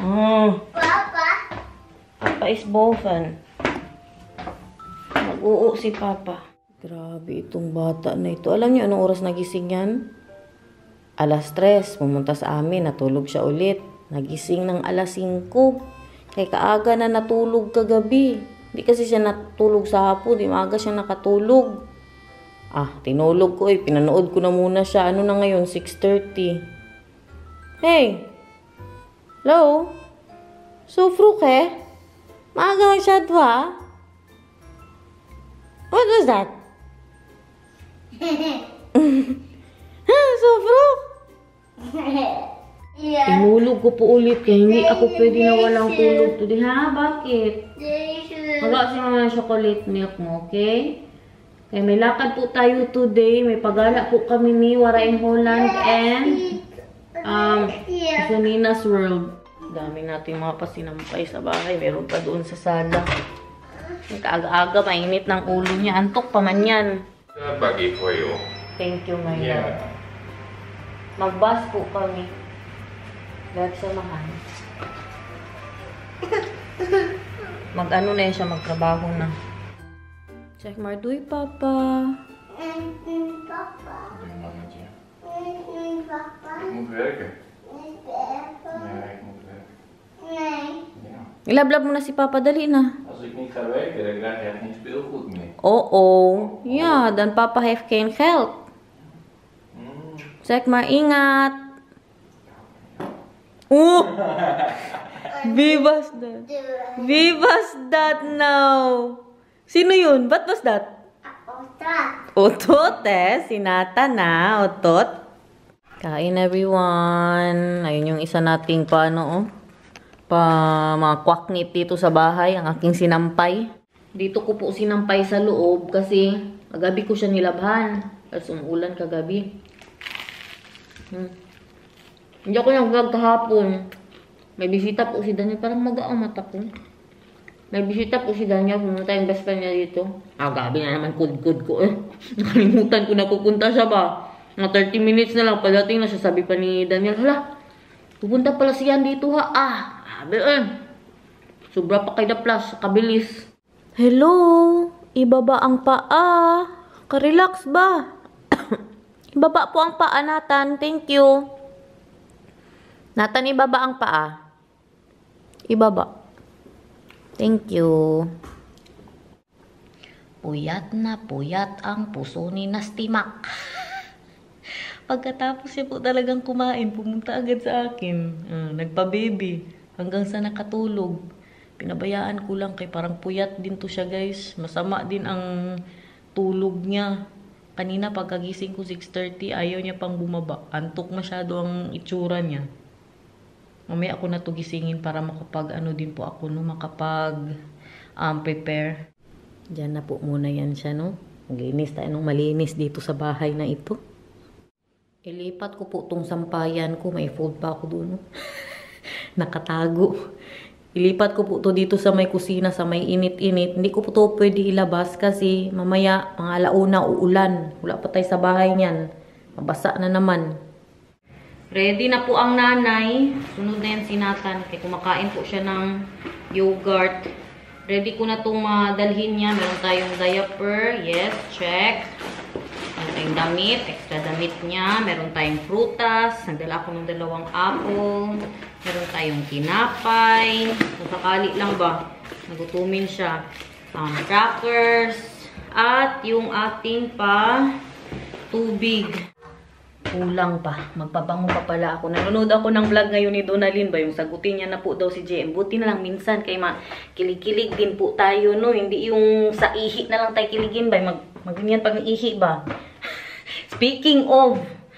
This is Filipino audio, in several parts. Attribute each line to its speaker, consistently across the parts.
Speaker 1: Oh. Papa? Papa is bofen. Mag-uo si Papa. Grabe itong bata na ito. Alam niyo anong oras nagising yan? 3:00. Pumunta sa amin. Natulog siya ulit. Nagising ng 5:00. Kaya kaaga na natulog kagabi. Hindi kasi siya natulog sa hapon. Di maaga siya nakatulog. Tinulog ko pinanood ko na muna siya. Ano na ngayon? 6:30. Hey! Hello? Sufruk Maaga masyado ha? What was that? Sufruk? Tinulog ko po ulit kaya hindi ako pwede na walang tulog today. Ha? Bakit? Wala siya mga chocolate milk mo, okay? Kaya may lakad po tayo today. May pagala po kami ni Waraing Holland and Sunina's World. Dami natin mga pasinampay sa bahay. Meron pa doon sa sala. Aga-aga, mainit ng ulo niya. Antok pa man yan.
Speaker 2: Bagay for you.
Speaker 1: Thank you, my love. Mag-bus po kami. Dahil samahan. Mag-ano na siya, magtrabaho na. Check Marduy, Papa.
Speaker 2: Papa. Ik moet werken. Ja, ik moet werken. Ja.
Speaker 1: Ilablab mo na si Papa, dali na.
Speaker 2: Als ik niet ga werken, dan krijg je geen speelgoed meer.
Speaker 1: Oo. Ja, dan Papa heeft geen geld. Zeg maar, ingat. Wie was that? Wie was that now? Sino yun? What was that? Otot si Nata na. Otot. Kain everyone. Ayun yung isa nating mga kwaknit dito sa bahay. Ang aking sinampay. Dito ko po sinampay sa loob kasi kagabi ko siya nilabhan. Kasi umuulan kagabi. Hindi ako nag-vlog kahapon. May bisita po si Daniel. Parang mag-aang mata ko. May bisita po si Daniel. Pumunta yung best friend niya dito. Gabi na naman kud-kud ko Nakalimutan ko na pupunta siya ba. Mga 30 minutes na lang. Pagdating na siya, sabi pa ni Daniel, hala, pupunta pala siya dito ha. Sabi sobra pa kay Daplas. Kabilis. Hello. Ibaba ang paa. Ka-relax ba? Ibaba po ang paa, Nathan. Thank you. Nathan, ibaba ang paa. Ibaba. Thank you. Puyat na puyat ang puso ni Nastimak. Pagkatapos siya po talagang kumain, pumunta agad sa akin. Nagpa-baby. Hanggang sa nakatulog. Pinabayaan ko lang kay parang puyat din to siya, guys. Masama din ang tulog niya. Kanina pagkagising ko 6:30, ayaw niya pang bumaba. Antok masyado ang itsura niya. Mamaya ako na to gisingin para din po ako, prepare. Diyan na po muna yan siya, no? Maglinis tayo ng malinis dito sa bahay na ito. Ilipat ko po tong sampayan ko. May fold pa ako doon, no? Nakatago. Ilipat ko po to dito sa may kusina, sa may init-init. Hindi ko po to pwede ilabas kasi mamaya, mga 1:00 uulan. Wala pa tayo sa bahay niyan. Mabasa na naman. Ready na po ang nanay. Sunod na yan si Nathan. Kaya kumakain po siya ng yogurt. Ready ko na itong dalhin niya. Meron tayong diaper. Yes, check. Meron tayong damit. Extra damit niya. Meron tayong prutas. Nagdala ako ng 2 apple. Meron tayong tinapay. Kung sakali lang ba, nagutumin siya. Crackers. At yung ating tubig. Kulang pa. Magpabango pa pala ako. Nanonood ako ng vlog ngayon ni Donalyn ba? Yung sagutin niya na po daw si JM. Buti na lang minsan kay kilig-kilig din po tayo, no? Hindi yung sa ihi na lang tayo kiligin ba? Magganyan pag ihi ba? Speaking of,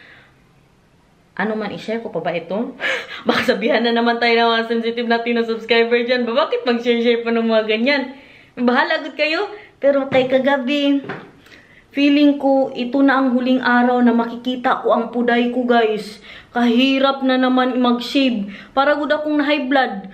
Speaker 1: i-share ko pa ba ito? Baka sabihan na naman tayo ng mga sensitive natin na subscriber dyan. Bakit mag-share pa ng mga ganyan? Bahala agad kayo. Pero kay kagabi, feeling ko, ito na ang huling araw na makikita ko ang puday ko, guys. Kahirap na naman mag-shave. Para good akong na high blood.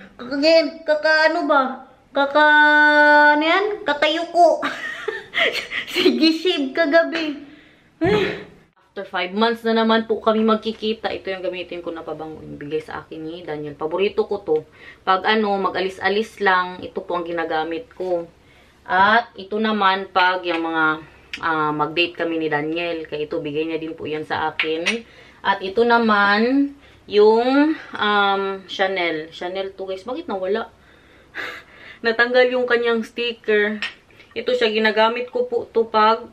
Speaker 1: Kakayuko. Sige, shave kagabi. After 5 months na naman po kami magkikita. Ito yung gamitin ko na pabango. Yung bigay sa akin ni Daniel. Paborito ko to. Pag mag-alis-alis lang, ito po ang ginagamit ko. At ito naman pag yung mga mag-date kami ni Daniel. Kaya ito, bigay niya din po yan sa akin. At ito naman, yung Chanel. Chanel to guys. Bakit nawala? Natanggal yung kanyang sticker. Ito siya, ginagamit ko po to pag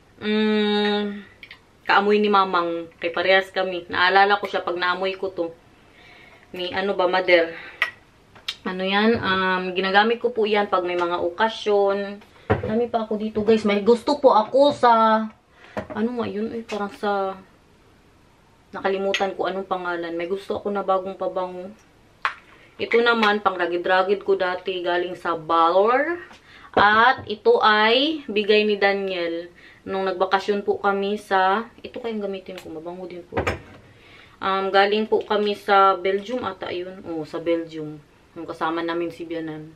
Speaker 1: kaamoy ni mamang. Kay parehas kami. Naalala ko siya pag naamoy ko to. Ni Mother. Ano yan? Ginagamit ko po yan pag may mga okasyon. Dami pa ako dito guys. May gusto po ako sa ano nga yun? Parang sa nakalimutan ko anong pangalan. May gusto ako na bagong pabango. Ito naman, pang ragid-ragid ko dati galing sa Valor. At ito ay bigay ni Daniel. Nung nagbakasyon po kami sa, ito kayong gamitin ko, mabango din po. Galing po kami sa Belgium ata yun. Oo, sa Belgium. Nung kasama namin si Bianan.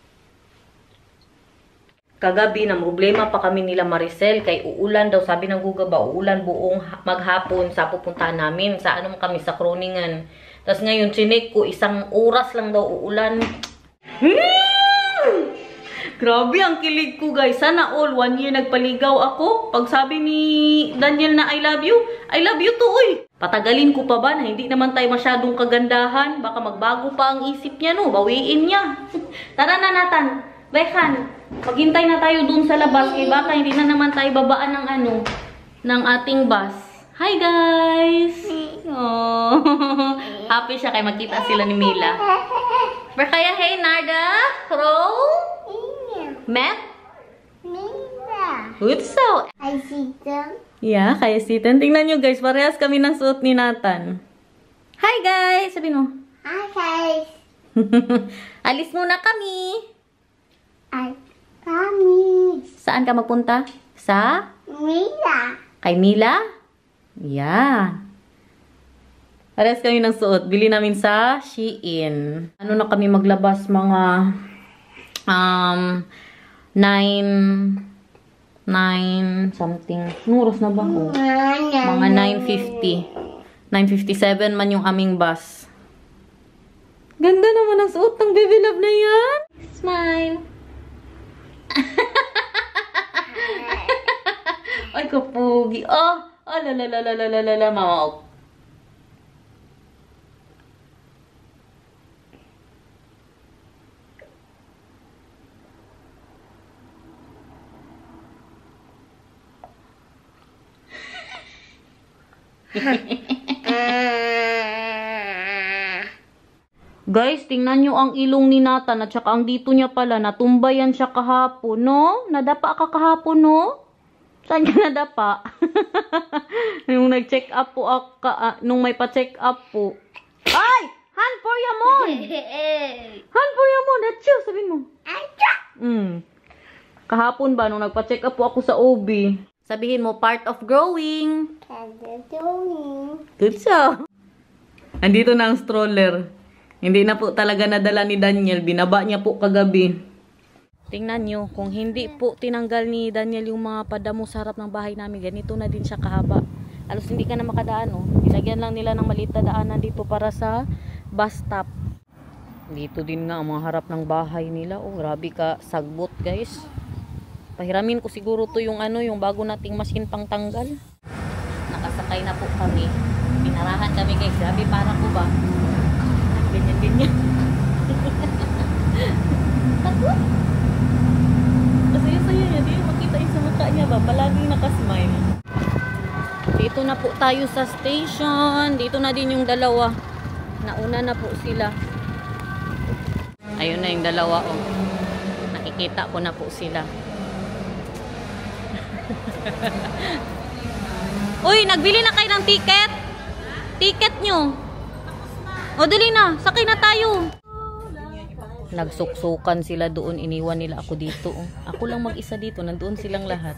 Speaker 1: Kagabi, na problema pa kami nila Maricel. Kay uulan daw, sabi ng Guga ba, uulan buong maghapon sa pupuntahan namin. Sa kami sa Kroningen. Tapos ngayon, chinek ko, 1 oras lang daw uulan. Grabe ang kilig ko guys. Sana all 1 year nagpaligaw ako. Pag sabi ni Daniel na I love you to uy. Patagalin ko pa ba na hindi naman tayo masyadong kagandahan? Baka magbago pa ang isip niya no. Bawiin niya. Tara na Nathan. Bekan. Maghintay na tayo dun sa labas. Kaya baka hindi na naman tayo babaan ng ng ating bus. Hi guys. Oh. Happy siya kay magkita sila ni Mila. Pero kaya hey Narda. Roll. Matt?
Speaker 3: Mila.
Speaker 1: Good so.
Speaker 3: I see them.
Speaker 1: Yeah, kaya Sitan. Tingnan nyo guys, parehas kami ng suot ni Nathan. Hi guys! Sabi mo.
Speaker 3: Hi guys.
Speaker 1: Alis muna kami.
Speaker 3: I promise.
Speaker 1: Saan ka magpunta? Sa?
Speaker 3: Mila.
Speaker 1: Kay Mila? Yeah. Parehas kami ng suot. Bili namin sa Shein. Ano na kami maglabas? Mga 9 something. Nuros na ba? Oh. Mga 9:50. 9:57 man yung aming bus. Ganda naman ang suot ng Baby Love na yan. Smile. Ay, kapugi. Oh, la mama. Guys, tingnan nyo ang ilong ni Nathan at saka ang dito niya pala. Natumba yan siya kahapon, no? Nadapa ka kahapon, no? Saan ka nadapa? Nung nag-check up po ako, nung may pa-check up po. Ay! Han for Yamon! Han for Yamon! Achoo! Sabihin mo. Kahapon ba, nung nagpa-check up po ako sa OB. Sabihin mo, part of growing. Good job. Andito na ang stroller. Hindi na po talaga nadala ni Daniel. Binaba niya po kagabi. Tingnan nyo, kung hindi po tinanggal ni Daniel yung mga padamo sa harap ng bahay namin, ganito na din siya kahaba. Alos hindi ka na makadaan, oh. Nilagyan lang nila ng maliit na daanan dito para sa bus stop. Dito din nga ang mga harap ng bahay nila. Oh, grabe ka sagbot, guys. Pahiramin ko siguro to yung yung bago nating machine pang tanggal. Nakasakay na po kami. Pinarahan kami guys. Grabe para ko ba? Ganyan. Takot. Masaya-saya niya. Di makita yung sa mukha niya ba? Palaging nakasmile. Dito na po tayo sa station. Dito na din yung dalawa. Nauna na po sila. Ayun na yung dalawa. Oh. Nakikita ko na po sila. Uy, nagbili na kayo ng ticket? Ticket nyo. O, dali na. Sakay na tayo. Nagsuksukan sila doon. Iniwan nila ako dito. Ako lang mag-isa dito. Nandoon silang lahat.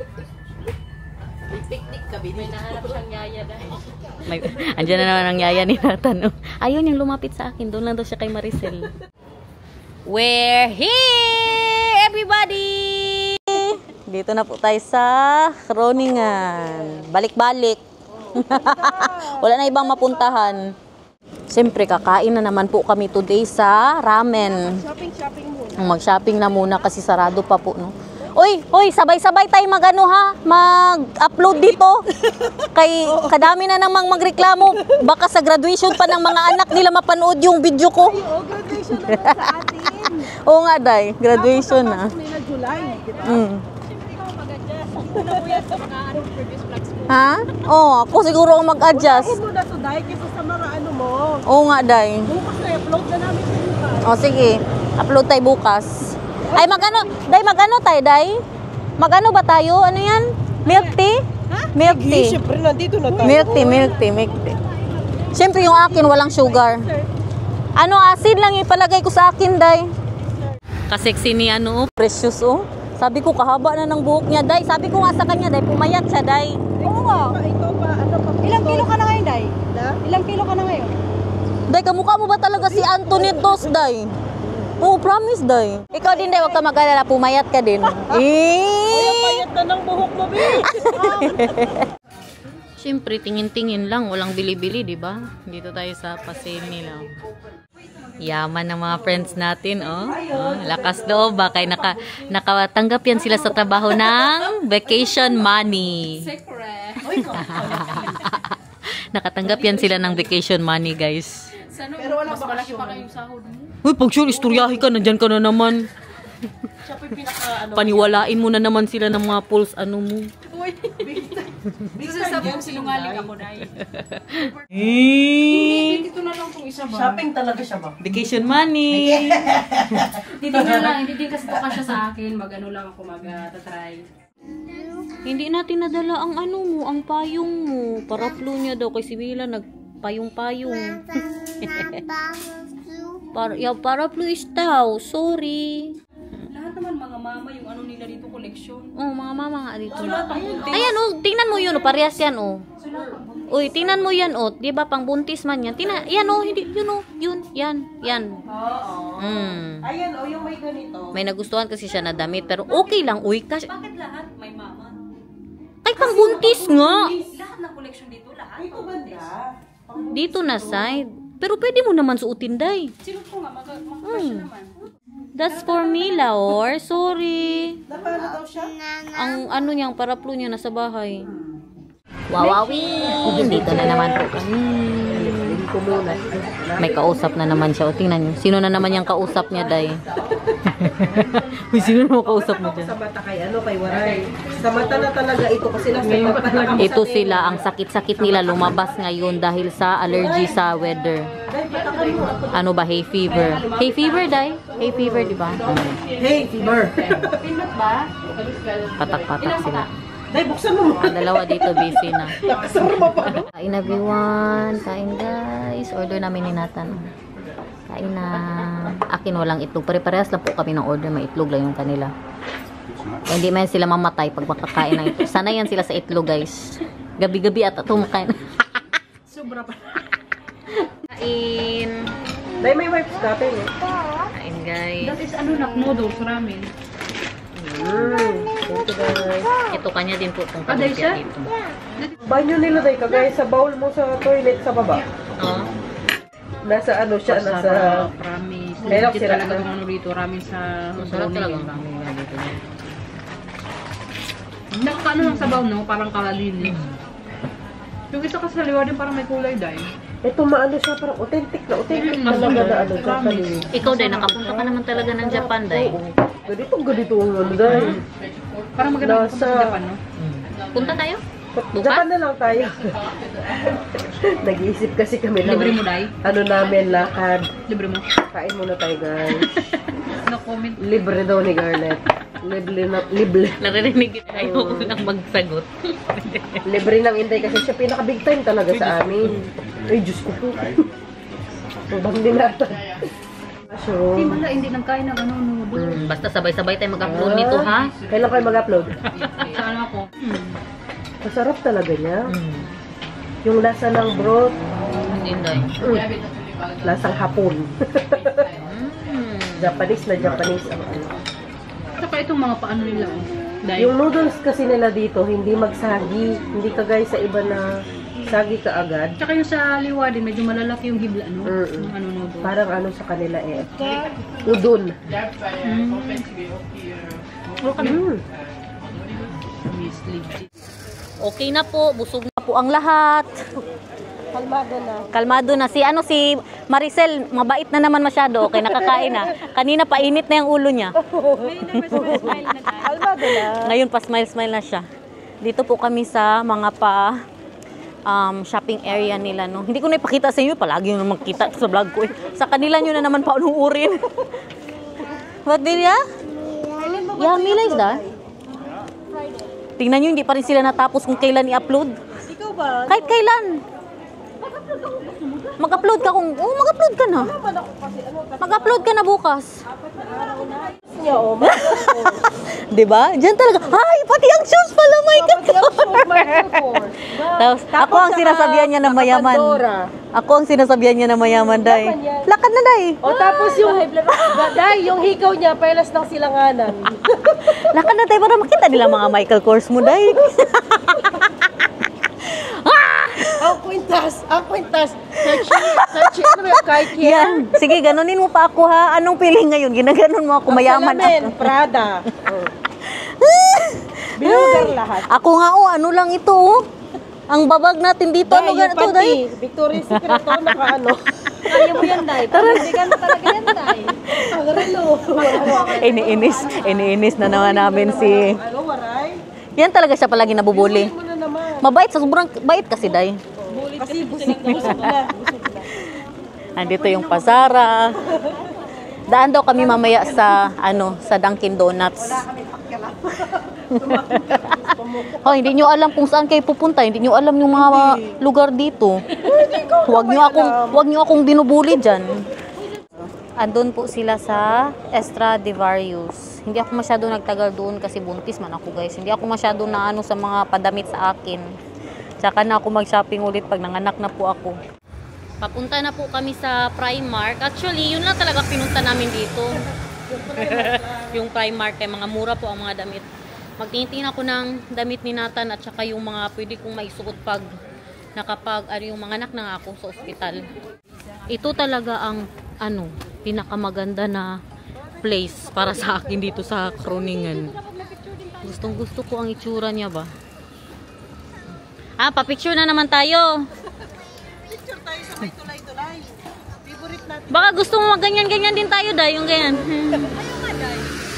Speaker 4: Picnic kami. May nahanap siyang yaya dahil.
Speaker 1: Andiyan na naman ang yaya ni Nathan. Ayaw niyang lumapit sa akin. Doon lang daw siya kay Maricel. We're here, everybody! Dito na po tayo sa Kroningen. Balik-balik. Wala na ibang mapuntahan. Siyempre, kakain na naman po kami today sa ramen.
Speaker 5: Shopping muna.
Speaker 1: Mag-shopping na muna kasi sarado pa po, no? Uy, sabay-sabay tayo mag-ano ha, mag-upload dito. Kay kadami na namang magreklamo. Baka sa graduation pa ng mga anak nila mapanood yung video ko.
Speaker 5: Oh, graduation na lang sa atin.
Speaker 1: Oo nga, Day. Graduation na.
Speaker 5: Nila July, di ba?
Speaker 4: Siyempre ikaw mag-adjust. Ano po yan sa mga previous vlogs mo?
Speaker 1: Ha? Oo, ako siguro ang mag-adjust.
Speaker 5: Unahin mo na to, Day, kaysa sa mga ano mo.
Speaker 1: Oo nga, Day.
Speaker 5: Bukas na, upload na namin sa bukas.
Speaker 1: O, sige. Upload tayo bukas. Ay, magano? Day, magano tayo, Day? Magano ba tayo? Ano yan? Milk tea? Milk tea.
Speaker 5: Siyempre, nandito na tayo.
Speaker 1: Milk tea. Siyempre, yung akin, walang sugar. Ano, acid lang ipalagay ko sa akin, Day. Kaseksi ni ano, precious, oh. Sabi ko, kahaba na ng buhok niya, Day. Sabi ko nga sa kanya, Day, pumayat siya, Day.
Speaker 5: Oo nga. Ito pa, ano pa?
Speaker 4: Ilang kilo ka na ngayon, Day?
Speaker 5: Na?
Speaker 4: Ilang kilo ka na ngayon?
Speaker 1: Day, kamukha mo ba talaga si Anthony Tos, Day? Oo, promise, Day. Ikaw din, Day, huwag ka mag-alala, pumayat ka din.
Speaker 5: Payat na ng buhok mo, babe.
Speaker 1: Siyempre, tingin-tingin lang, walang bili-bili, di ba? Dito tayo sa Paseo nila. Yaman ng mga friends natin, oh. Lakas loob ba? Kaya nakatanggap yan sila sa trabaho ng vacation money.
Speaker 4: Secret.
Speaker 1: Nakatanggap yan sila ng vacation money, guys.
Speaker 4: Sana mas malaki pa kayong sahod mo.
Speaker 1: Uy, pag sure, istoryahe ka, nandyan ka na naman.
Speaker 5: Siya po yung pinaka, ano.
Speaker 1: Paniwalain mo na naman sila ng mga pulse, ano mo.
Speaker 4: Uy. Gusto sabi mo sinungaling ako, Day. Dito na lang itong isa ba?
Speaker 5: Shopping talaga siya ba?
Speaker 1: Vacation money.
Speaker 4: Dito na lang. Hindi din kasi tuka siya sa akin. Mag-ano lang ako mag-try.
Speaker 1: Hindi natin nadala ang ano mo, ang payong mo. Paraplo niya daw kay Sibila nagpayong-payong. Paraplo is tao, sorry.
Speaker 4: Lahat naman mga mama yung ano nila dito collection.
Speaker 1: Oh, mga mama nga dito. Ayan oh, tingnan mo yun oh, parehas yan oh. Uy, tingnan mo yan oh, 'di ba pang buntis man yan. Yan oh, hindi yun oh, yan.
Speaker 5: Oo. Ayan, oh, yung may ganito.
Speaker 1: May nagustuhan kasi siya na damit pero okay lang uy kasi
Speaker 4: Bakit lahat may mama?
Speaker 1: ay pang buntis nga.
Speaker 4: Lahat ng collection dito, lahat.
Speaker 5: Ito ganda.
Speaker 1: Dito na side. Pero pwede mo naman suotin, Day.
Speaker 4: Sino ko nga, mag-fashion naman.
Speaker 1: That's for me, Laor. Sorry.
Speaker 5: Napano daw siya?
Speaker 1: Ang ano niyang paraplo niya nasa bahay. Wawawin! Dito na naman po kami. May kausap na naman siya. O, tingnan niyo. Sino na naman yung kausap niya, Day? Uy, sino na kausap mo dyan?
Speaker 5: Sa mata kay ano, kay Waray. Sa mata na talaga ito kasi nasa pagpapalagay.
Speaker 1: Ito sila, ang sakit-sakit nila lumabas ngayon dahil sa allergy sa weather. Ano ba? Hay fever. Hay fever, Day? Hay fever, di ba?
Speaker 5: Hey, fever.
Speaker 4: Pindot ba?
Speaker 1: Patak-patak sila.
Speaker 5: Day, buksan mo.
Speaker 1: Ang dalawa dito busy na.
Speaker 5: Nakasarma pa.
Speaker 1: Kain everyone. Kain guys. Order namin ni Nathan. Kain na. Akin walang itlog. Pare-parehas lang po kami ng order. May itlog lang yung kanila. Kaya hindi man sila mamatay pag makakain na ito. Sana yan sila sa itlog guys. Gabi-gabi at tumakain.
Speaker 4: Sobra pa.
Speaker 1: Kain.
Speaker 5: Day, may wipes natin eh.
Speaker 1: Kain guys.
Speaker 4: That is ano na, noodles, ramen.
Speaker 5: Thank you guys.
Speaker 1: Ito kanya din po itong
Speaker 4: Aday siya?
Speaker 1: dito.
Speaker 5: Banyo nila Day, kagaya sa bowl mo sa toilet sa baba.
Speaker 1: Oh.
Speaker 5: Nasa ano siya, nasa...
Speaker 4: Promise.
Speaker 5: Meron
Speaker 4: Legit
Speaker 5: sila
Speaker 4: talaga
Speaker 5: na-
Speaker 4: kung ano dito, ramen sa
Speaker 1: Masarap talaga ang
Speaker 4: ramen.
Speaker 1: ramen dito.
Speaker 4: Nakakaano lang sa baw, no? Parang kalalinis. Yung isa kasi sa liwa din parang may kulay, Day.
Speaker 5: Ito maano siya, parang authentic talaga na ano, Japanese.
Speaker 1: Ikaw din, nakapunta ka naman talaga ng Japan, Day.
Speaker 5: Ganito ang ano, Day.
Speaker 4: Parang maganda
Speaker 5: Nasa-
Speaker 4: sa Japan, no?
Speaker 1: Punta tayo? Bukas?
Speaker 5: Japan na lang tayo. Nag-iisip kasi kami ng
Speaker 4: Libre mo, Day?
Speaker 5: ano namin, lakad.
Speaker 4: Libre mo.
Speaker 5: Kain muna tayo, guys.
Speaker 4: No comment.
Speaker 5: Libre daw ni Garnet. Libre.
Speaker 1: Narinig kita, ayoko lang magsagot.
Speaker 5: Libre ng Inday kasi siya pinaka-big time talaga sa amin. Ay, Diyos ko po. Ubang din natin. So,
Speaker 4: Hindi nagkain ng ano, noodles.
Speaker 1: Basta sabay-sabay tayo mag-upload nito, ha?
Speaker 5: kailan kayo mag-upload?
Speaker 4: Sa ano ako?
Speaker 5: Masarap talaga niya. Yung lasa ng broth,
Speaker 1: Inday.
Speaker 5: lasang hapon. Japanese na Japanese ang ano.
Speaker 4: Saka itong mga paano nila, oh. Day.
Speaker 5: Yung noodles kasi nila dito, hindi magsagi. Hindi kagaya sa iba na sagi ka agad.
Speaker 4: Tsaka yung sa liwa din, medyo malalaki yung hibla, no?
Speaker 5: Mm-mm.
Speaker 4: Yung ano, no? Doon.
Speaker 5: Parang ano sa kanila udon.
Speaker 1: Okay na po, busog na po ang lahat.
Speaker 5: Kalmado na.
Speaker 1: Kalmado na. Si Maricel, mabait na naman masyado. Okay, nakakain na. Kanina pa init na yung ulo niya.
Speaker 5: Kalmado na.
Speaker 1: Ngayon pa smile na siya. Dito po kami sa mga shopping area nila, no. Hindi ko na ipakita sa inyo, palagi nyo naman makita sa vlog ko eh. Sa kanila nyo na naman paunuurin. What Delia? Yeah, Mila is that? Tingnan nyo, hindi pa rin sila natapos kung kailan i-upload.
Speaker 5: Ikaw ba?
Speaker 1: Kahit kailan. Mag-upload ka kung... Oh, mag-upload ka na. Mag-upload ka na bukas. Diba? Diyan talaga. Ay, pati ang shoes pala may Tapos, ako ang sinasabihan niya na mayaman. Ako ang sinasabihan niya na mayaman, Day. Lakad na, Day.
Speaker 5: O tapos yung hikaw niya, pelas ng silanganan.
Speaker 1: Lakad na, Day, para makita nila mga Michael Kors mo, Day.
Speaker 5: Ang kwintas. Search, ano yung kay Kia?
Speaker 1: Yan. Sige, ganunin mo pa ako, ha? Anong feeling ngayon? Ginaganon mo ako, mayaman ako.
Speaker 5: Prada. Binugar lahat.
Speaker 1: Ako nga, ano lang ito, oh. Ang babag natin dito, ano ganito, Day?
Speaker 5: Victoria's Secret, naka-ano.
Speaker 4: Kaya mo yan, Day. Panindigan mo talaga yan, Day.
Speaker 1: Iniinis na naman namin si...
Speaker 5: Ano, waray?
Speaker 1: Yan talaga siya palagi nabubuli.
Speaker 5: Mo na naman.
Speaker 1: Mabait, sa sobrang bait kasi, Day.
Speaker 5: Kasi busog na.
Speaker 1: Andito yung Pasara. Daan daw kami mamaya sa sa Dunkin Donuts. Oh, hindi nyo alam kung saan kayo pupunta. Hindi nyo alam yung mga lugar dito. Huwag nyo akong binubuli diyan. Andun po sila sa Stradivarius. Hindi ako masyado nagtagal doon kasi buntis man ako, guys. Hindi ako masyado na sa mga padamit sa akin. Tsaka na ako mag-shopping ulit pag nanganak na po ako. Papunta na po kami sa Primark. Actually, yun lang talaga pinunta namin dito. Yung Primark, kay mga mura po ang mga damit. Magtingin ako ng damit ni Nathan at saka yung mga pwede kong maisuot pag yung mga anak na ako sa ospital. Ito talaga ang pinakamaganda na place para sa akin dito sa Kroningen. Gustong gusto ko ang itsura niya ba. Pa-picture na naman tayo.
Speaker 5: Picture tayo sa may tulay-tulay. Favorite natin.
Speaker 1: Baka gusto mo mag-ganyan-ganyan din tayo, Day. Yung ganyan.
Speaker 5: Ayaw nga, Day.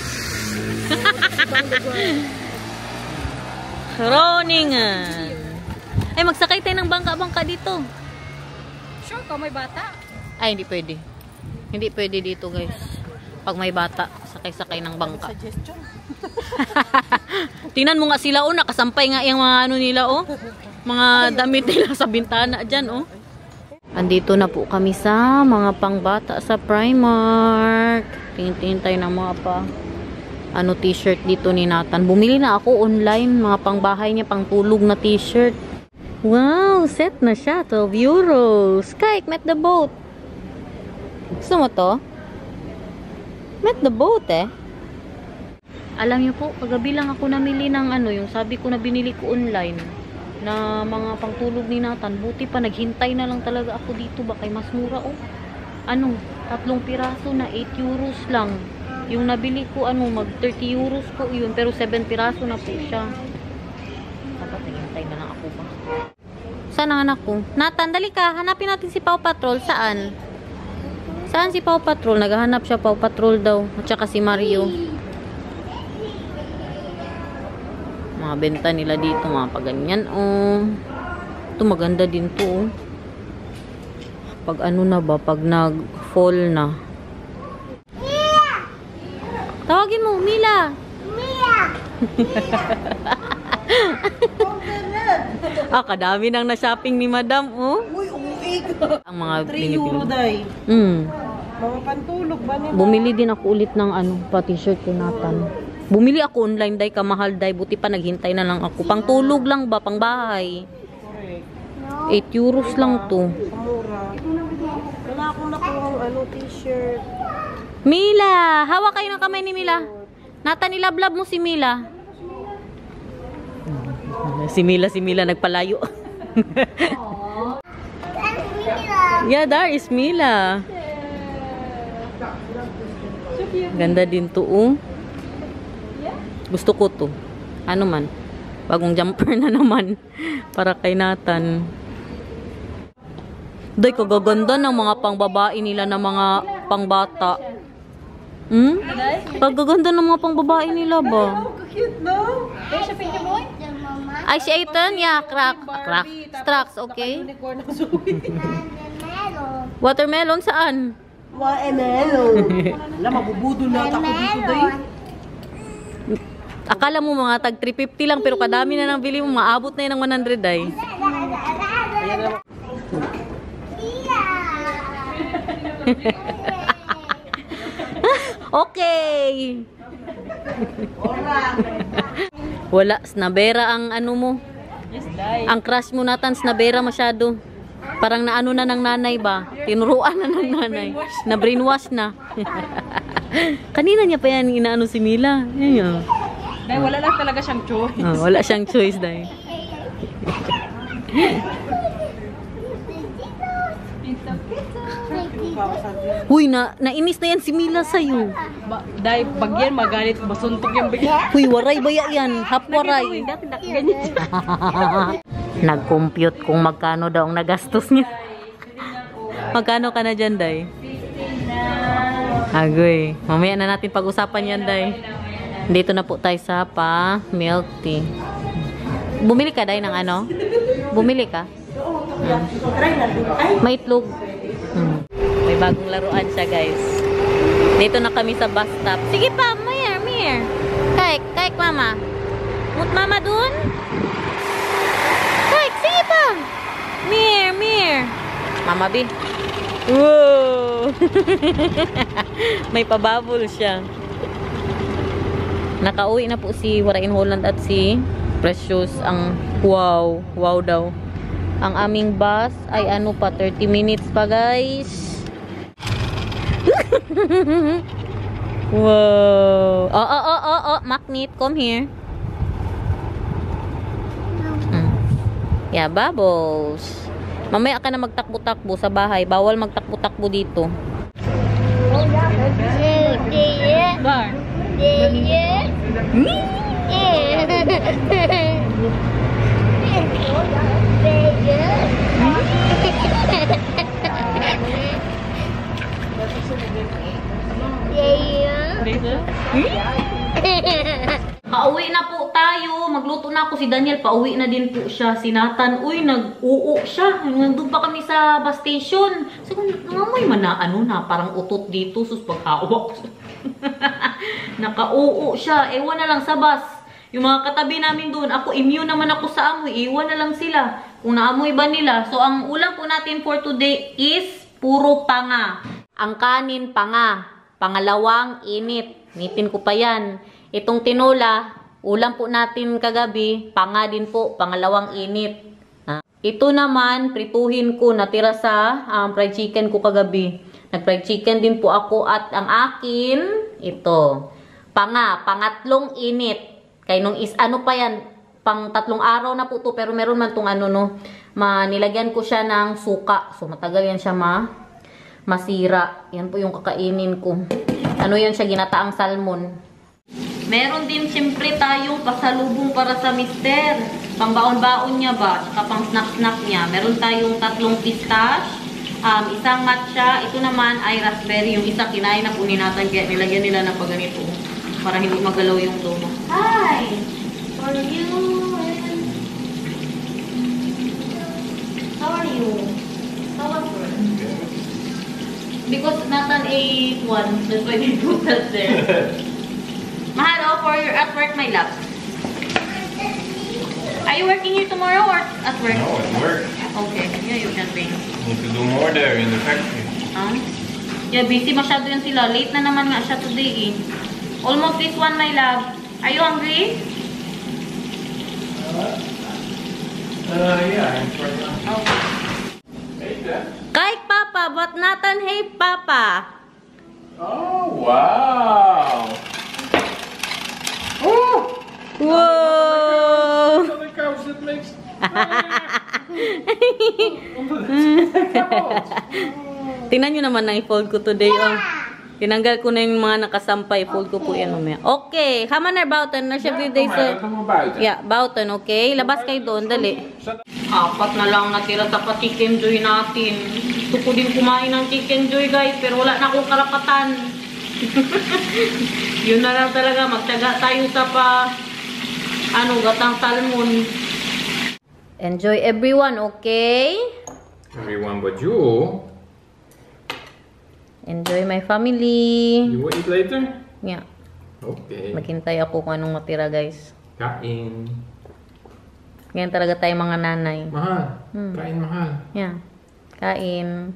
Speaker 1: Kroningen. Ay, magsakay tayo ng bangka-bangka dito.
Speaker 4: Sure ka, may bata?
Speaker 1: Ay, hindi pwede. Hindi pwede dito, guys. Pag may bata, sakay-sakay ng bangka.
Speaker 5: Suggestion.
Speaker 1: Tingnan mo nga sila, nakasampay nga yung mga nila, mga damit nila sa bintana dyan, Andito na po kami sa mga pangbata sa Primark. Tingin-tingin tayo ng mga t-shirt dito ni Nathan. Bumili na ako online, mga pangbahay niya, pangtulog na t-shirt. Wow, set na siya. 12 euros. Kike, met the boat. Gusto mo to? Met the boat, Alam niyo po, kagabi lang ako namili ng yung sabi ko na binili ko online na mga pangtulog ni Nathan. Buti pa, naghintay na lang talaga ako dito. Bakay mas mura, 3 piraso na 8 euros lang. Yung nabili ko, mag 30 euros po yun. Pero 7 piraso na po siya. Dapat naghintay na lang ako ba? Saan ang anak ko? Nathan, dali ka. Hanapin natin si Paw Patrol. Saan? Saan si Paw Patrol? Naghahanap siya, Paw Patrol daw. At saka si Mario. Mga benta nila dito, mga paganyan. Ito maganda din to. Pag na ba? Pag nag-fall na. Tawagin mo, Mila.
Speaker 3: Mia!
Speaker 1: Kadami nang na-shopping ni Madam,
Speaker 5: Uy, umuwi ka.
Speaker 1: Ang mga
Speaker 5: 3 euro, Day. Mga pantulog ba nila?
Speaker 1: Bumili din ako ulit ng pa-t-shirt kay Nathan. Bumili ako online, Day, kamahal, Day. Buti pa naghintay na lang ako. Pangtulog lang ba? Pang bahay.
Speaker 5: Correct.
Speaker 1: 8 euros lang to.
Speaker 5: Mura. Wala akong nakuha t-shirt.
Speaker 1: Mila! Hawak kayo ng kamay ni Mila. Nathan, ilablab mo si Mila. Si Mila nagpalayo. Yeah, there is Mila. Ganda din to, oh. Gusto ko to. Ano man. Bagong jumper na naman. Para kay Nathan. Day, kagaganda ng mga pangbabae nila na mga pangbata. Hmm? Kagaganda ng mga pangbabae nila ba? Ay, si Aiton? Yeah, crack. Strax, okay. Watermelon saan?
Speaker 5: Watermelon. Wala, mabubudol na ako dito, day.
Speaker 1: Akala mo mga tag 350 lang pero kadami na nang bili mo, maabot na yun ng 100 ay. Okay. Wala, snabera ang ano mo. Ang crush mo Nathan, snabera masyado. Parang naano na ng nanay ba? Tinuruan na ng nanay. Na brainwash na. Kanina niya pa yan inaano si Mila. Yan.
Speaker 4: Dahil wala lang talaga siyang choice.
Speaker 1: Oh, wala siyang choice dahil. Huy, nainis na yan si Mila sa'yo.
Speaker 4: Dahil bagyan magalit, basuntok yung bigla.
Speaker 1: Huy, waray baya yan. Hapwaray. Nag-compute kung magkano daw ang nagastos niya. Magkano ka na dyan, Day? Agoy. Mamaya na natin pag-usapan yan, Day. Dito na po tayo sa milk tea. Bumili ka, Day, ng ano? Bumili ka? May itlog. May bagong laruan siya, guys. Dito na kami sa bus stop. Sige pa, Mir. Kaik, mama. Mut mama dun? Kaik, sige pa. Mir. Mama, B. Wow. May pababol siya. Nakauwi na po si Warain Holland at si Precious. Ang wow daw. Ang aming bus ay ano pa, 30 minutes pa, guys. Wow. Oh, Maknit, come here. Yeah, Bubbles. Mamaya ka na magtakbo-takbo sa bahay. Bawal magtakbo-takbo dito.
Speaker 4: Bar.
Speaker 1: Pauwi na po tayo. Magluto na ako. Si Daniel, pauwi na din po siya. Si Nathan, uy, nag-uo siya. Nandun pa kami sa bus station. So, nangamoy man na, parang utot dito. Sus, paghawak. Naka-uo siya. Ewan na lang sa bus. Yung mga katabi namin doon, ako immune naman ako sa amoy. Iwan na lang sila kung naamoy ba nila. So, ang ulam po natin for today is puro panga. Ang kanin, panga. Pangalawang init. Nitin ko pa yan. Itong tinola, ulam po natin kagabi, panga din po, pangalawang init. Ito naman, prituhin ko, natira sa fried chicken ko kagabi. Nag-fried chicken din po ako at ang akin, ito, pangatlong init. Kaya nung ano pa yan, pang 3 araw na po to, pero meron man tong nilagyan ko siya ng suka. So matagal yan siya masira. Yan po yung kakainin ko. Ano yan siya, ginataang salmon. Meron din siyempre tayong pasalubong para sa mister. Pangbaon-baon niya ba? Saka pang snack-snack niya. Meron tayong 3 pistache, isang matcha. Ito naman ay raspberry. Yung isa kinain na po ni Nathan, kaya nilagyan nila ng paganito para hindi magalaw yung domo. Hi! For you! How are you? How was work? Because Nathan ate one, that's why they put that there. Mahalo, for your at work, my love. Are you working here tomorrow or at work?
Speaker 2: No, at work.
Speaker 1: Okay, yeah, you can bring.
Speaker 2: Need to do more there in the factory.
Speaker 1: Yeah, busy masyado yan sila. Late na naman nga siya today eh. Almost this one, my love. Are you hungry?
Speaker 2: Yeah, I'm trying now.
Speaker 1: Okay.
Speaker 2: Hey, Dad.
Speaker 1: Kay Papa, but Nathan, hey Papa.
Speaker 2: Oh, wow. Oh!
Speaker 1: Whoa!
Speaker 2: Other cows that makes...
Speaker 1: Tingnan nyo naman na i-fold ko today. Oh. Tinanggal ko na yung mga nakasampay. Fold ko po yan mamaya. Okay. Hamaner, Bouten. Na siya day sa... Yeah, Bouten. Okay. Labas kayo doon. Dali. 4 na lang natira sa pa-chicken joy natin. Gusto ko din kumain ng chicken joy, guys. Pero wala na akong karapatan. Yun na lang talaga. Magtaga tayo sa gatang salmon. Enjoy everyone, okay?
Speaker 2: Everyone but you.
Speaker 1: Enjoy my family.
Speaker 2: You will eat later?
Speaker 1: Yeah.
Speaker 2: Okay.
Speaker 1: Maghintay ako kung anong matira, guys.
Speaker 2: Kain.
Speaker 1: Ganyan talaga tayo mga nanay.
Speaker 2: Mahal. Kain mahal.
Speaker 1: Yeah. Kain.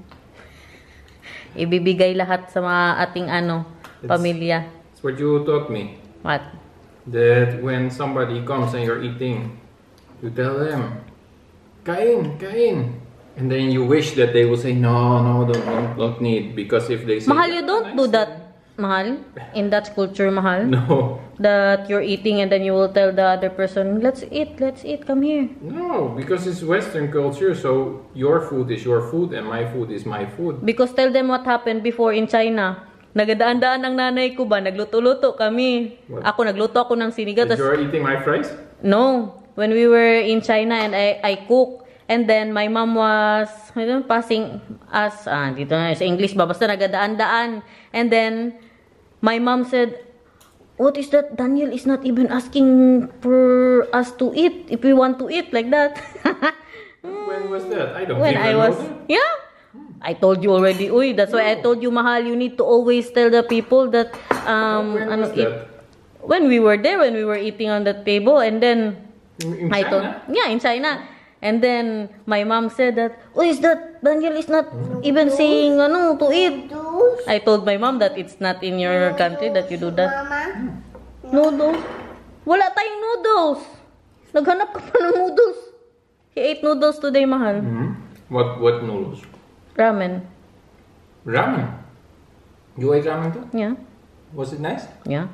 Speaker 1: Ibibigay lahat sa mga ating pamilya.
Speaker 2: That's what you taught me.
Speaker 1: What?
Speaker 2: That when somebody comes and you're eating, you tell them, kain, kain. And then you wish that they will say, no, don't need. Because if they say...
Speaker 1: Mahal, you don't do that, Mahal. In that culture, Mahal.
Speaker 2: No.
Speaker 1: That you're eating and then you will tell the other person, let's eat, come here.
Speaker 2: No, because it's Western culture. So your food is your food and my food is my food.
Speaker 1: Because tell them what happened before in China. Nagadaan-daan ng nanay ko ba? Nagluto-luto kami.
Speaker 2: What?
Speaker 1: Nagluto ako ng sinigang.
Speaker 2: You're eating my fries?
Speaker 1: No. When we were in China and I cook. And then my mom was passing us, dito na sa English ba? Basta nagadaan-daan. And then my mom said, what is that? Daniel is not even asking for us to eat. If we want to eat like that.
Speaker 2: When was that? I don't
Speaker 1: When
Speaker 2: even
Speaker 1: I
Speaker 2: know
Speaker 1: was,
Speaker 2: that.
Speaker 1: yeah. I told you already, uy. That's why I told you, Mahal, you need to always tell the people that,
Speaker 2: When was that?
Speaker 1: when we were there, when we were eating on the table, and then,
Speaker 2: In
Speaker 1: I told,
Speaker 2: China?
Speaker 1: yeah, in China. And then, my mom said that, oh, is that, Daniel is not even saying, to eat. I told my mom that it's not in your country that you do that.
Speaker 3: Mama.
Speaker 1: Noodles? Wala tayong noodles. Naghanap ka pa ng noodles. He ate noodles today, Mahal.
Speaker 2: What noodles?
Speaker 1: Ramen.
Speaker 2: Ramen. You ate ramen too?
Speaker 1: Yeah.
Speaker 2: Was it nice?
Speaker 1: Yeah.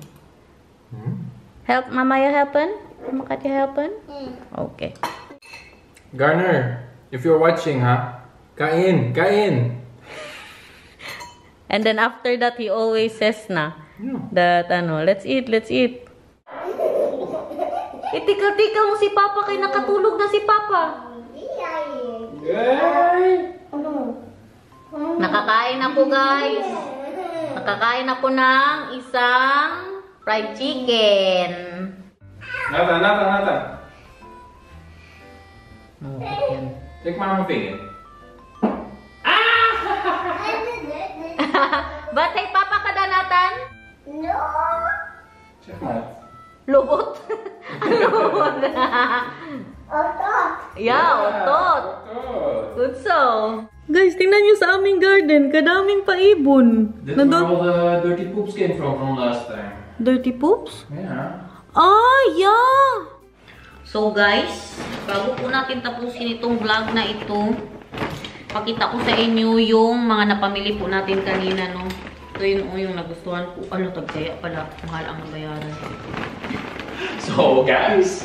Speaker 1: Help, Mamaya helpen? Makati helpen? Okay.
Speaker 2: Garner, if you're watching, kain, kain.
Speaker 1: And then after that, he always says na,
Speaker 2: Yeah.
Speaker 1: that let's eat, let's eat. Itikal-tikal mo si Papa kay nakatulog na si Papa.
Speaker 2: Yay!
Speaker 1: Nakakain ako, guys. Nakakain ako ng isang fried chicken.
Speaker 2: Nathan.
Speaker 1: Yan.
Speaker 2: Take mama finger.
Speaker 1: Batay Papa ka danatan?
Speaker 3: No.
Speaker 2: Check mouth.
Speaker 1: Lubot? Lubot.
Speaker 3: Otot.
Speaker 1: Yeah, otot.
Speaker 2: Oh.
Speaker 1: Good so. Guys, tingnan nyo sa aming garden. Kadaming paibon.
Speaker 2: That's where all the dirty poops came from last time.
Speaker 1: Dirty poops?
Speaker 2: Yeah.
Speaker 1: Yeah. So guys, bago po natin tapusin itong vlog na ito, pakita ko sa inyo yung mga napamili po natin kanina, no? Ito yung nagustuhan ko. Tagkaya pala. Mahal ang bayaran.
Speaker 2: So guys.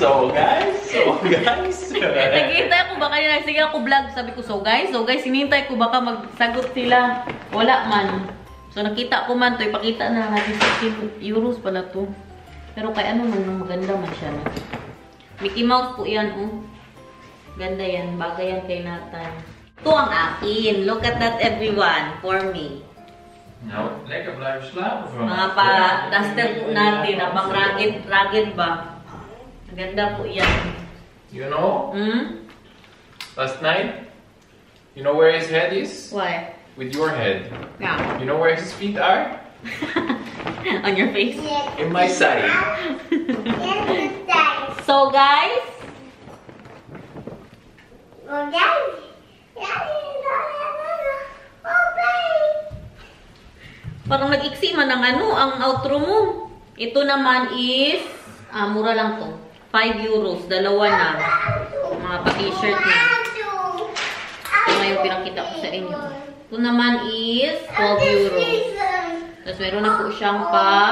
Speaker 1: Nagihintay ko baka yung nagsige ako vlog. Sabi ko, so guys, hinihintay ko baka magsagot sila. Wala man. So nakita ko man to, ipakita na natin 16 euros pala to. Pero kay maganda man siya, no? Mickey Mouse po yan, oh. Ganda yan. Bagay yan kay Nathan. Ito ang akin. Look at that, everyone. For me.
Speaker 2: Nou, lekker blijven slapen van.
Speaker 1: Mga pa-duster po natin. Abang rugged ba? Ganda po yan.
Speaker 2: You know, last night, you know where his head is?
Speaker 1: Why?
Speaker 2: With your head.
Speaker 1: Yeah.
Speaker 2: You know where his feet are?
Speaker 1: On your face.
Speaker 2: In my side.
Speaker 1: So, guys. Parang nag-iksi man ang outro mo. Ito naman is, mura lang to. 5 euros. Dalawa na. Mga pa-t-shirt na. Ito na yung pinakita ko sa inyo. Ito naman is 12 euros. Tapos meron na po siyang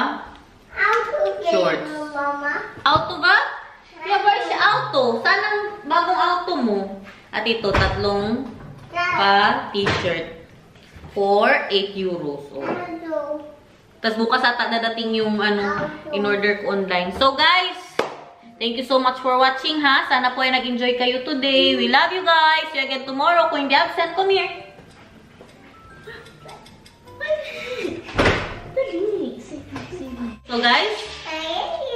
Speaker 1: shorts. Auto ba? Kaya ba siya auto? Saan ang bagong auto mo? At ito, 3 pa t-shirt for 8 euros. So, tas bukas ata dadating yung in-order ko online. So guys, thank you so much for watching ha. Sana po ay nag-enjoy kayo today. We love you guys. See you again tomorrow. Kung hindi absent, come here. So guys,